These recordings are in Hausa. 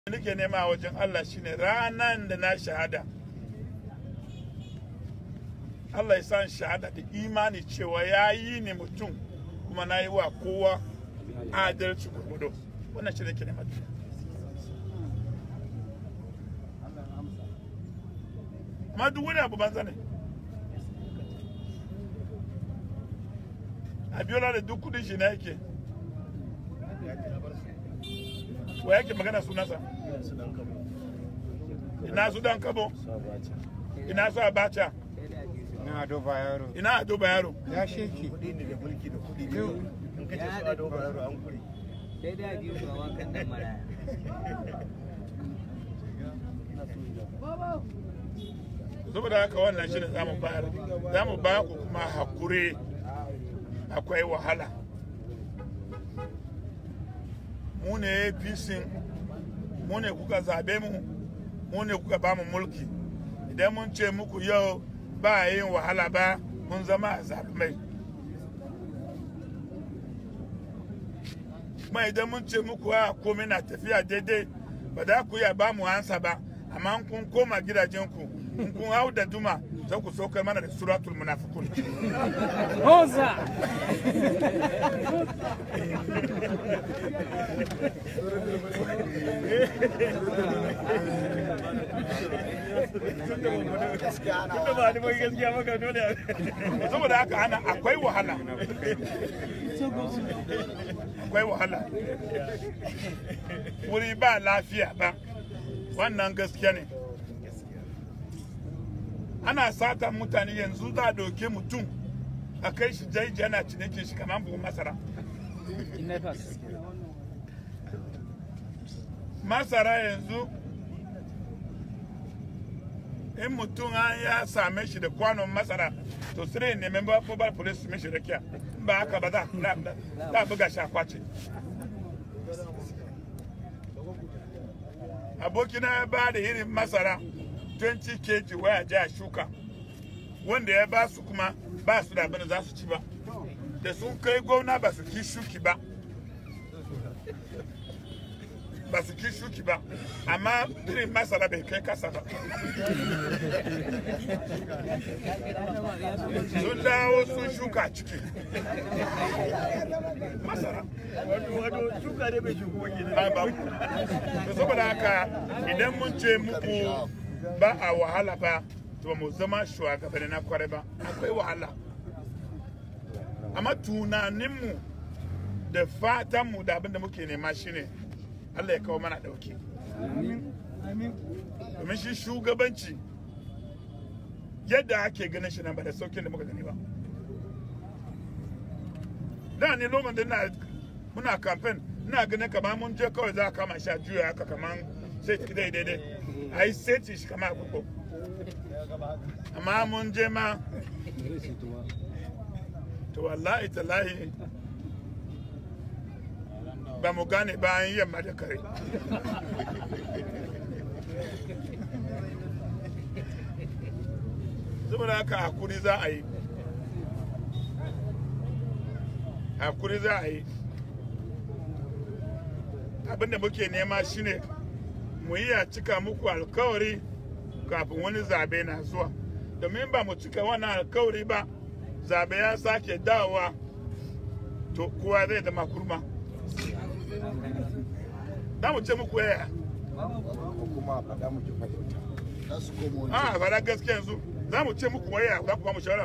nake nema a wajen Allah shine ranan da na shahada Allah ya san shahada da imani cewa ya yi ni mutum kuma na yi wa kowa adalci gurgudo. Wannan shi nake nema. Amma duk wani abu banza ne. Abiola da duk kudin shi na yake. Wa yake magana sunansa? Ina su dan kabo? Ina su Abacha? Ina Ado Bayero. Ina Ado Bayero? Ya sheki. Kudi ne da mulki da kudi ne. In kace su Ado Bayero an kuri. Sai da biyu ga wankan dan maraya. Saboda haka wannan shi ne zamu bayar. Zamu ba ku kuma hakuri. Akwai wahala. Mu ne APC, mu ne kuka zabe mu, mu ne kuka ba mu mulki. Idan mun ce muku yau ba yin wahala ba, mun zama zalimai. Kuma idan mun ce muku a komai na tafiya daidai, ba da ku ya ba mu ansa ba, amma kun koma gidajenku, kun hau da duma, za ku saukar mana da suratul munafiqun. Hoza! Saboda haka ana akwai wahala. Akwai wahala. Wuri ba lafiya ba. Wannan gaskiya ne. Ana sata mutane yanzu za a doke mutum a kai shi jaiji ana cinike shi kamar buhun masara. Masara yanzu in mutum ya same shi da kwanon masara to sai ne member mobile police mishi rakiya ba haka ba za a buga shi a kwace. Abokina ya ba da irin masara 20 kg waya ja shuka wanda ya ba su kuma ba su da abin da za su ci ba da sun kai gona ba su ki shuki ba amma irin masara bai kai kasa ba sun dawo sun shuka ciki masara Wato shuka ne bai shuka wani ba saboda haka idan mun ce muku ba a wahala ba to mu zama shugabanni na kware ba akwai wahala amma tunaninmu da fatanmu da abin da muke nema shine Allah ya kawo mana dauki domin shi shugabanci yadda ake ganin shi nan ba da saukin da muka gani ba da ne lokacin da muna campaign ina ganin kamar mun je kawai za a kama shi a juya haka kamar sai daidai a yi seti shi kama agogo amma mun je ma to wallahi talahi ba mu gane bayan yamma da kare saboda haka hakuri za a yi abinda muke nema shine mu yi a cika muku alkawari kafin wani zabe na zuwa domin ba mu cika wannan alkawari ba zabe ya sake dawowa to kowa zai zama kurma da mu ce muku yaya kuma faɗa muke fahimta. faɗa gaskiya yanzu za mu ce muku waya za ku ba mu shawara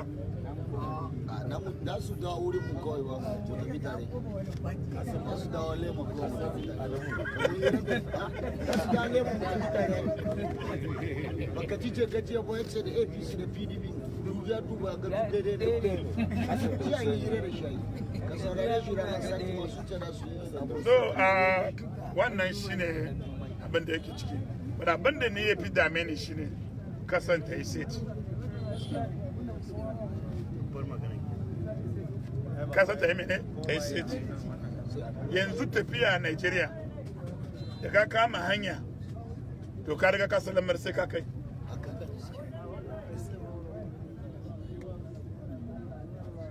da su dawo wurin mu kawai ba mu tafi tare da su dawo lema kawai mu tafi tare da su dawo lema mu tafi tare baka ci ce gajiya ba yace da APC da PDP duk ya duba ga daidai da shayi hira da shayi ka saurare shi ranar sati masu tana su yi da so wannan shine abin da yake ciki but abin da ne ya fi dame ni shine kasanta ya seti kasa ta yi mene ACT yanzu tafiya a Nigeria da ka kama hanya to ka riga ka salamar sai ka kai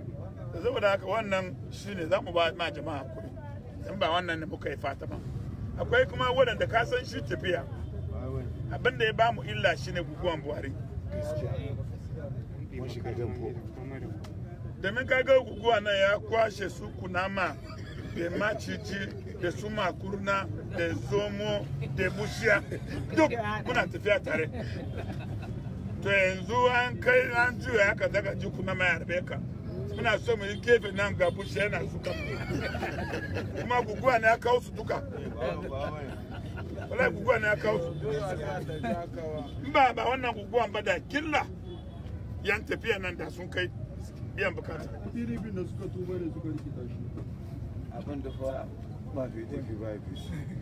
saboda haka wannan shine za mu ba ma jama'a kuri in ba wannan ne muka yi fata ba akwai kuma waɗanda ka san shi tafiya abin da ya ba mu illa shine guguwan Buhari mun shiga dambo domin kaga guguwa nan ya kwashe su kunama da maciji da su makurna da zomo da bushiya duk muna tafiya tare to yanzu an kai an juya aka daga ji kunama ya harbe ka muna so mu yi gefe nan ga bushiya yana suka kuma guguwa ne ya kawo su duka wala guguwa ne ya kawo su ba wannan guguwan ba da killa yan tafiya nan da sun kai biyan bukata. PDP da suka tuba ne suka rikita shi. abin da fa ba fi tafi ba fi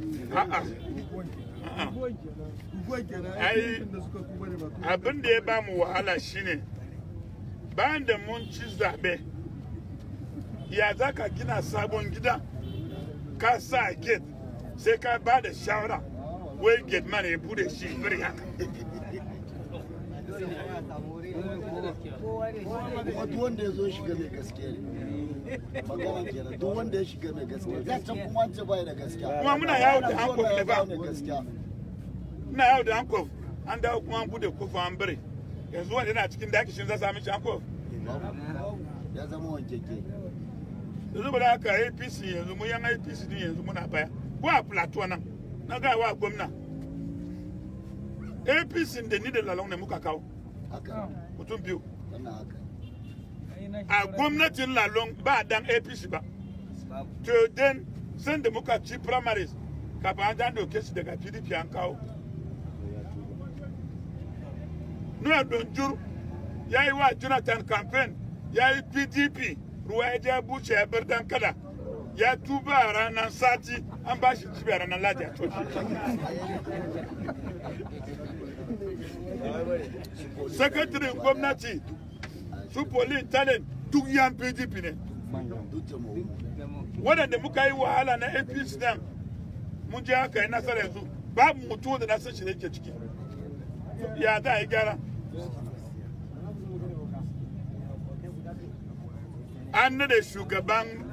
abin da ya ba mu wahala shine bayan da mun ci zaɓe ya za ka gina sabon gida ka sa gate sai ka ba da shawara wai gate man ya bude shi bari haka duk wanda ya zo shiga mai gaskiya ne magana kenan duk wanda ya shiga mai gaskiya da can kuma an ce bai da gaskiya kuma muna yawo da hankof ne ba gaskiya muna yawo da hankof an dawo kuma an bude kofa an bari yanzu wanda yana cikin daki shin za sami shi hankof ya zama wankeke yanzu ba da haka APC yanzu mu yan APC din yanzu muna baya ko a plateau nan na ga wa gwamna APC da ni da lalong ne muka kawo haka mutum biyu wannan haka a gwamnatin lalong ba dan APC ba to den san da muka ci primaries kafin an dan doke su daga PDP an kawo Nuna Donjur ya yi wa Jonathan campaign ya yi PDP ruwa ya ja buce ya bar dan kada ya tuba a ranar sati an ba shi cibi a ranar ladi a coci sakatarin gwamnati su polin talent duk yan PDP ne waɗanda muka yi wahala na APC nan mun je haka yi nasara yanzu babu mutum da na san shi da yake ciki ya za a yi gyara an nada shugaban